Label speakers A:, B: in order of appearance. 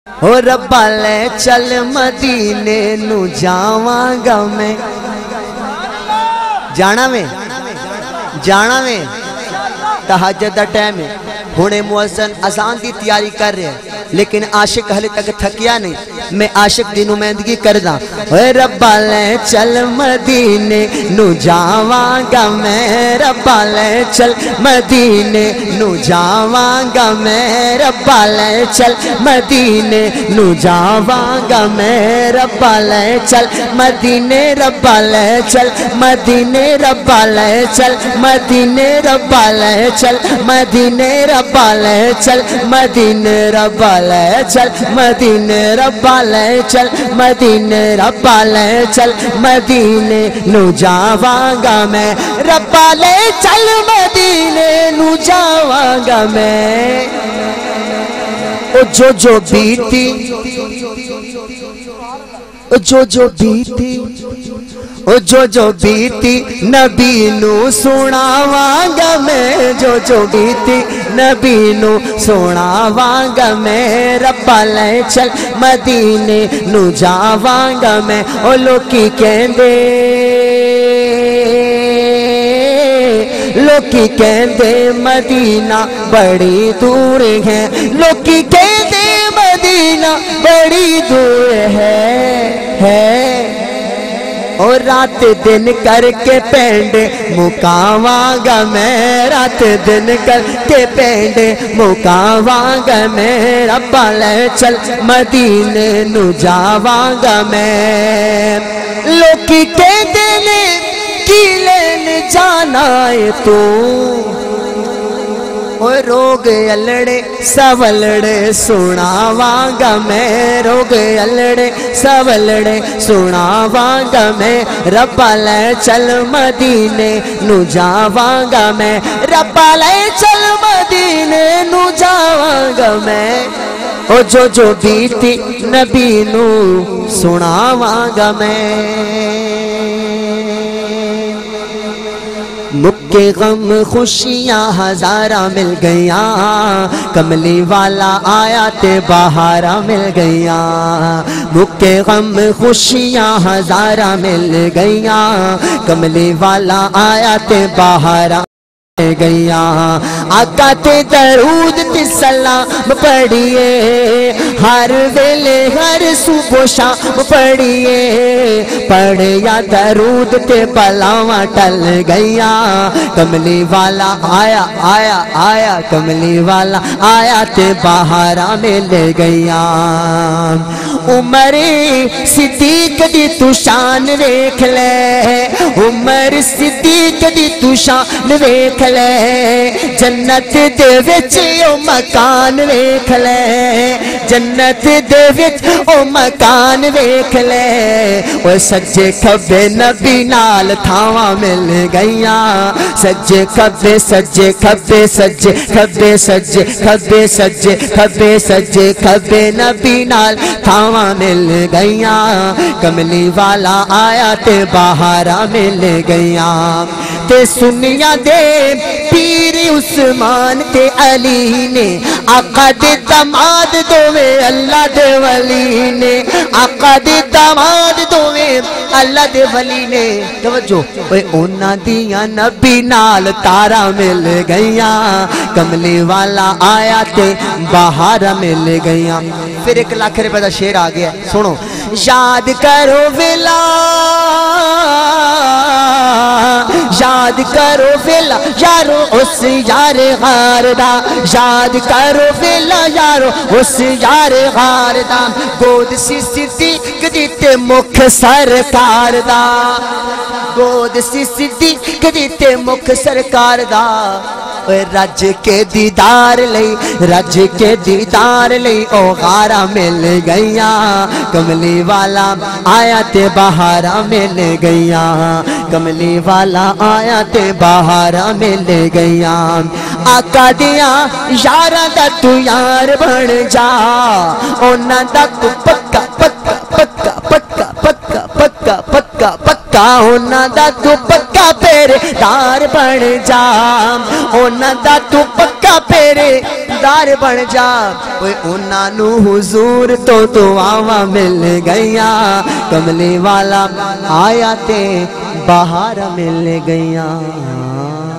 A: او ربا لے چل مدینے نو جاواں گا میں جانا میں تہجد دا ٹائم ہے ہونے مؤذن اذان دی تیاری کر رہے ہیں لیکن عاشق ہلے تک تھکیا نہیں میں عاشق دی نمائندگی کردا اے ربا لے چل مدینے نو جاواں گا میں ربا لے چل مدینے نو جاواں گا میں ربا لے چل مدینے نو جاواں گا میں ربا لے چل مدینے ربا لے چل مدینے ربا لے چل مدینے ربا لے چل مدینے ربا لے چل مدینے ربا لے چل مدینے ربا لے چل مدینے ربا لے چل مدینے نو جاواں گا میں ربا لے چل مدینے نو جاواں گا میں او جو بیتی او جو بیتی او جو بیتی نبی نو سناواں گا میں جو بیتی نبی نو سناواں گا میں ربا لے چل مدینے نو جاواں گا میں او لوکی کہندے لوکی کہندے مدینہ بڑی دور ہے لوکی کہندے مدینہ بڑی دور ہے اور رات دن کر کے پینڈے مکاواں گا میں رات دن کر کے پینڈے مکاواں گا میں ربا لے چل مدینے نو جاواں گا میں لوکی کہندے نے کی لین جانا ہے تو روگ الڑے سولڑے سناواں گا میں روگ الڑے سولڑے سناواں گا میں ربا لے چل مدینے نو جاواں گا میں ربا لے چل مدینے نو جاواں گا میں او جو بیتی نبی نو سناواں گا میں مکے غم خوشیاں ہزارہ مل گئیاں کملی والا آیا تے بہارا مل گئیاں مکے غم خوشیاں ہزارہ مل گئیاں کملی والا آیا تے بہارا گئیاں آقا تے درود تے سلام پڑھیے ہر ویلے ہر صبح شام پڑھیے پڑھیا درود تے بلاواں ٹل گئیاں کملی والا آیا آیا آیا کملی والا آیا تے بہارا مل گئیاں عمر صدیق دی تو شان ویکھ لے عمر صدیق دی تو شان ویکھ لے جنت دے وچ او مکان ویکھ لے جنت دے وچ او مکان ویکھ لے او سجے کھبے نبی نال تھاواں مل گئیاں سجے کھبے سجے کھبے سجے کھبے سجے کھبے سجے کھبے سجے کھبے نبی نال تھاواں مل گئیاں کملی والا آیا تے بہارا مل گئیاں تے سنیا دے پیر عثمان تے علی نے آقا دے داماد دوویں اللہ دے ولی نے آقا دے داماد دوویں اللہ دے ولی نے توجہ اوے انہاں دیاں نبی نال تارا مل گئیاں کملی والا آیا تے بہارا مل گئیاں پھر 1 لاکھ روپے دا شعر آ گیا سنو یاد کرو ویلا یاد کرو ویلا یارو اس یار غار دا یاد کرو ویلا یارو اس یار غار دا گود سی صدیق دیتے مکھ سرکار دا گود سی صدیق دیتے مکھ سرکار دا رج کے دیدار لئی رج کے دیدار لئی او غارہ مل گئیاں کملی والا آیا تے بہارا مل گئیاں کملی والا آیا تے بہارا مل گئیاں آقا دیاں یاراں دا تو یار بن جا اونا دا تو پکا پکا پکا پکا پکا پکا پکا پکا اونا دا تو پکا پیرے دار بن جا اونا دا تو پکا پیرے دیندار بن جا اوے انہاں نو حضور تو دعاواں مل گئیاں کملی والا آیا تے بہار مل گئیاں